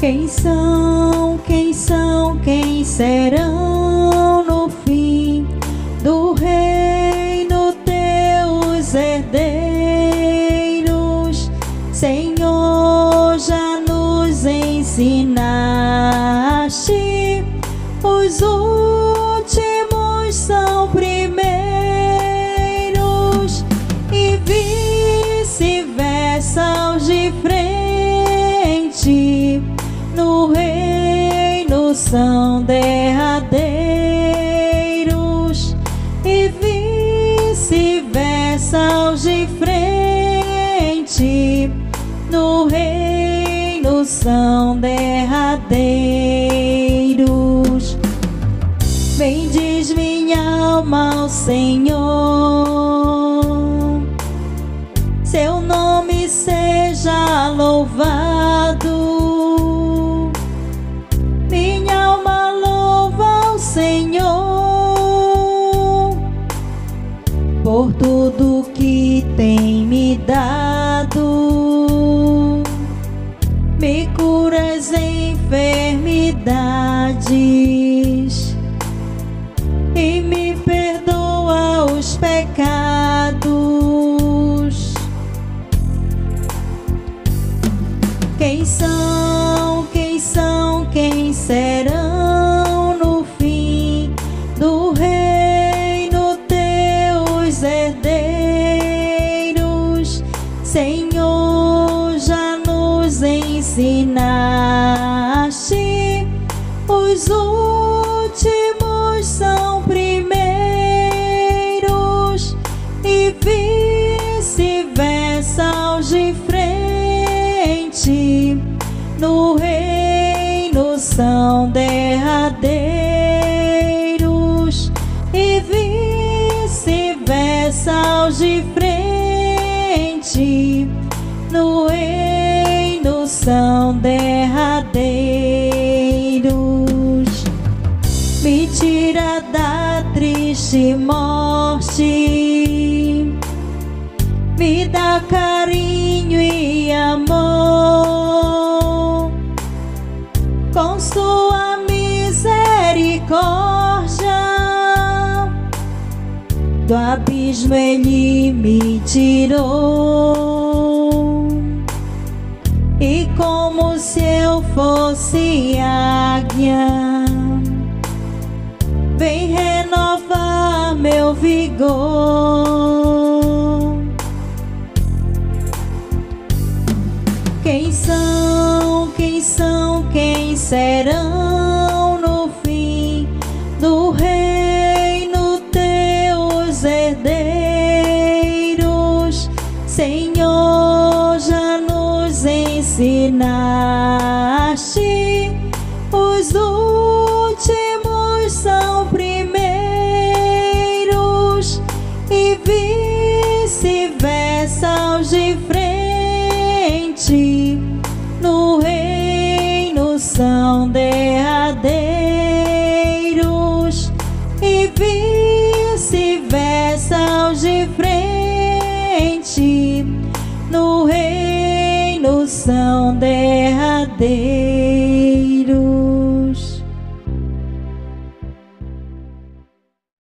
Quem serão no fim do reino teus herdeiros? Senhor, já nos ensinaste, os últimos são primeiros, e vice-versa os de frente no reino são derradeiros, e vice-versa os de frente no reino são derradeiros. Bendiz minha alma ao Senhor, seu nome seja louvado. Minha alma louva ao Senhor por tudo que tem me dado. Me cura as enfermidades e me perdoa os pecados. Quem serão no fim do reino teus herdeiros? Senhor, já nos ensinaste, os últimos são primeiros, e vice-versa os de frente no reino são derradeiros, e vice-versa os de frente no reino são derradeiros. Me tira da triste morte, me dá carinho e amor, com sua misericórdia do abismo ele me tirou, e como se eu fosse águia, vem renovar meu vigor. Quem serão no fim do reino teus herdeiros? Senhor, já nos ensinaste, os últimos são primeiros, e vice-versa os de frente no reino são derradeiros, e vice-versa os de frente no reino são derradeiros.